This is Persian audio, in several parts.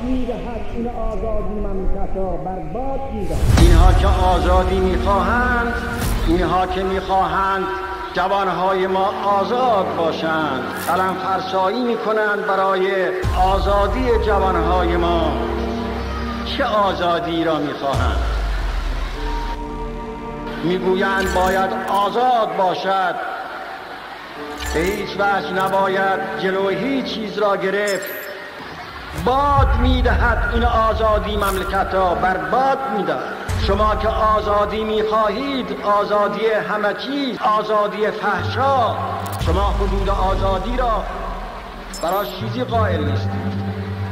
می‌دهد این آزادی مملکت را برباد می‌دهد. اینها که آزادی می‌خواهند، اینها که می‌خواهند جوانهای ما آزاد باشند، قلم فرسایی می‌کنند برای آزادی جوانهای ما. چه آزادی را می‌خواهند؟ میگویند باید آزاد باشد، به هیچ وجه نباید جلوی هیچ چیز را گرفت. باد میدهد این آزادی مملکت را برباد میدهد. شما که آزادی میخواهید، آزادی همه چیز، آزادی فحشا، شما حدود آزادی را برای چیزی قائل نیستید.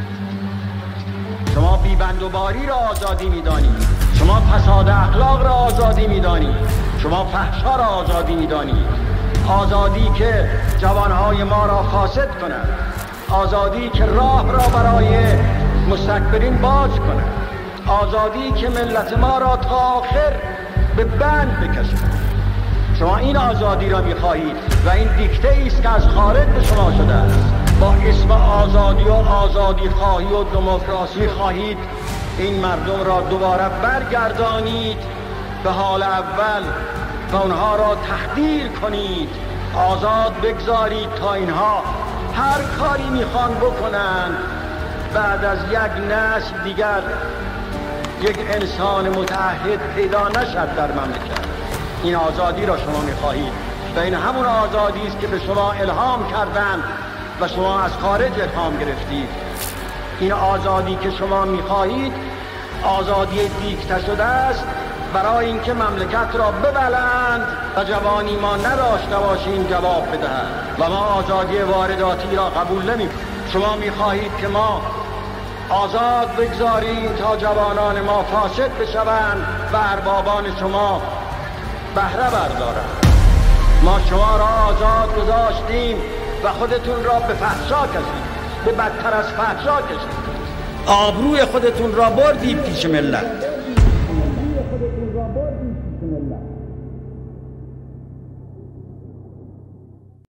شما بیبندوباری را آزادی میدانید، شما فساد اخلاق را آزادی میدانید، شما فحشا را آزادی میدانید. آزادی که جوانهای ما را فاسد کند، آزادی که راه را برای مستکبرین باز کند، آزادی که ملت ما را تا آخر به بند بکشد. شما این آزادی را میخواهید و این دیکته است که از خارج به شما شده است. با اسم آزادی و آزادی خواهی و دموکراسی خواهید این مردم را دوباره برگردانید به حال اول و اونها را تحقیر کنید، آزاد بگذارید تا اینها هر کاری میخوان بکنند. بعد از یک نسل دیگر یک انسان متعهد پیدا نشد در مملکت. این آزادی را شما میخواهید و این همون آزادی است که به شما الهام کردند و شما از خارج الهام گرفتید. این آزادی که شما میخواهید آزادی دیکته شده است برای اینکه مملکت را ببلند و جوانی ما نداشته باشیم جواب بدهند و ما آزادی وارداتی را قبول نمی‌کنیم. شما می‌خواهید که ما آزاد بگذاریم تا جوانان ما فاسد بشوند و اربابان شما بهره بردارند. ما شما را آزاد گذاشتیم و خودتون را به فحشا کشید، به بدتر از فحشا کشید. آبروی خودتون را بردید پیش ملت.